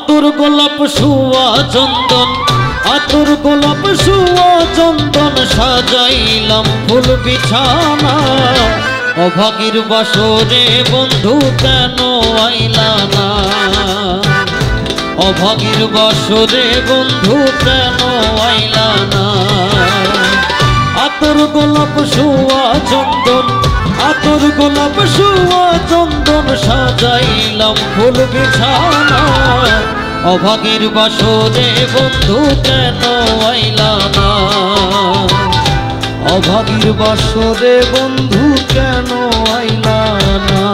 আতর গোলাপ শুয়া চন্দন আতর গোলাপ শুয়া চন্দন সাজাইলাম ফুল বিছানা অভাগীর বাসরে বন্ধু কেন আইলা না অভাগীর বাসরে বন্ধু কেন আইলা না আতর গোলাপ শুয়া চন্দন আতর গোলাপ শুয়া চন্দন সাজাইলাম ফুল বিছানা অভাগীর বাসরে বন্ধু কেন আইলা না অভাগীর বাসরে বন্ধু কেন আইলা না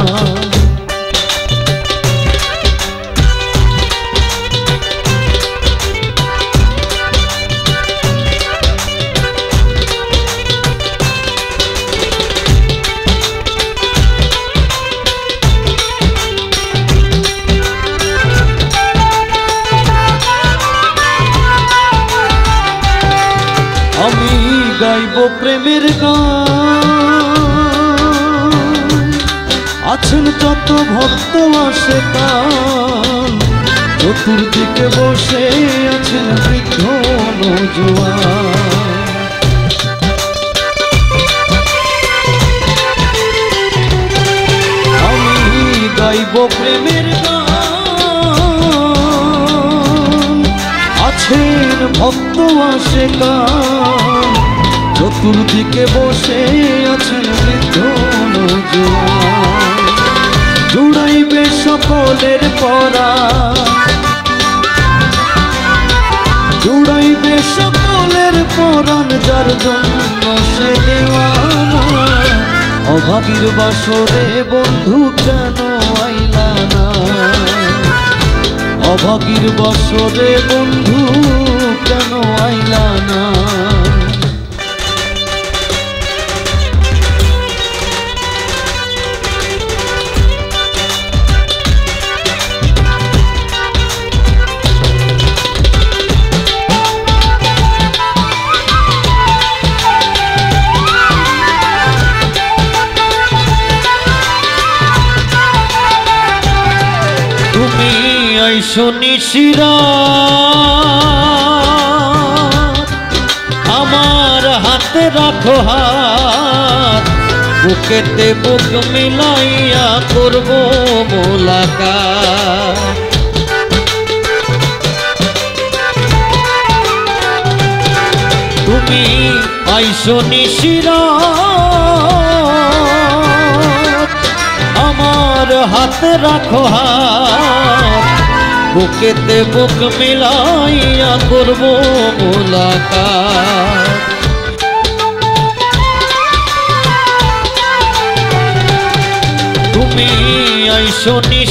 আমি গাইব প্রেমের গান আছেন যত ভক্ত আসে কান চতুর্দিকে বসে আছেন বৃদ্ধ নওজোয়ান আমি গাইব প্রেমের গান আছেন ভক্ত আসে কান চতুর্দিকে বসে আছেন বৃদ্ধ নওজোয়ান জুড়াইবে সকলের পরাণ জুড়াইবে সকলের পরাণ যার জন্য সে দেওয়ানা অভাগীর বাসরে বন্ধু কেন আইলা না অভাগীর বাসরে বন্ধু কেন আইলা না তুমি আইসো নিশিরাত আমার হাতে রাখো হাত বুকেতে বুক মিলাইয়া করব মোলাকাত তুমি আইসো নিশিরাত আমার হাতে রাখো হাত বুকেতে বুক মিলাইয়া করব মোলাকাত তুমি আইসো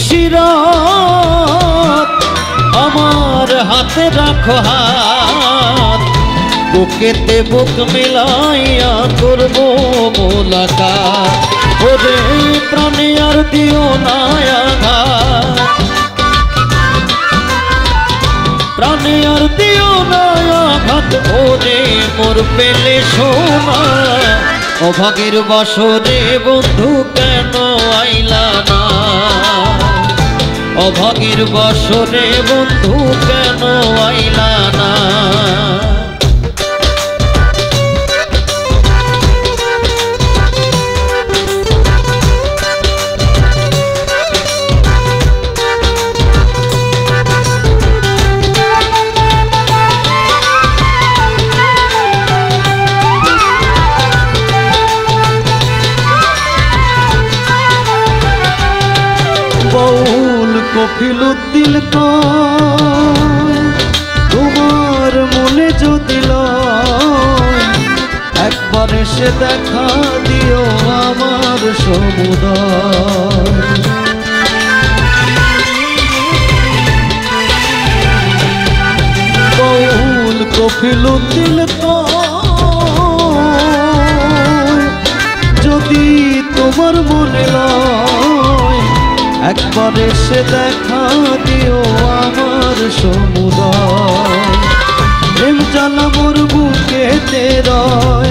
নিশিরাত আমার হাতে রাখো হাত বুকেতে বুক মিলাইয়া করব মোলাকাত ওরে প্রাণে আর দিও না আঘাত প্রাণে আর দিও না আঘাত ওরে মোর পেলে সোনা অভাগীর বাসরে বন্ধু কেন আইলা না অভাগীর বাসরে বন্ধু কেন আইলা না বাউল কফিল উদ্দিন তোমার মনে যদি লয় একবার এসে দেখা দিও আমার সমুদয় বাউল কফিল উদ্দিন যদি তোমার মনে লয় একবার এসে দেখা দিও আমার সমুদয় প্রেম জ্বালা মোর বুকেতে রয়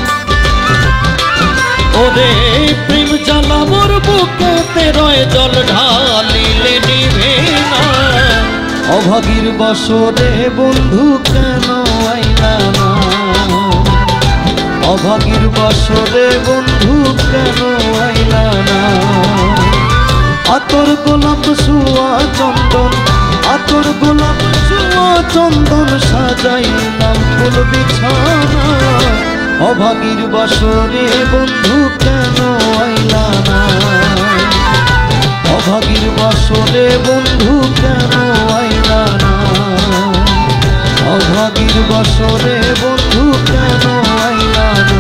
ওরে প্রেম জ্বালা মোর বুকেতে রয় জল ঢালিলে নিভে না অভাগীর বসরে বন্ধু কেন আইলা না অভাগীর বসরে বন্ধু কেন আইলা না আতর গোলাপ শুয়া চন্দন আতর গোলাপ শুয়া চন্দন সাজাইলাম ফুল বিছানা অভাগীর বসরে বন্ধু কেন আইলা না অভাগীর বসরে বন্ধু কেন আইলা না অভাগীর বসরে বন্ধু কেন আইলা না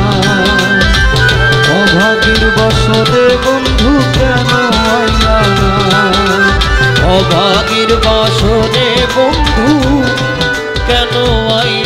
অভাগীর বসরে বন্ধু কেন আইলা না অভাগীর বসরে বন্ধু কেন আইলা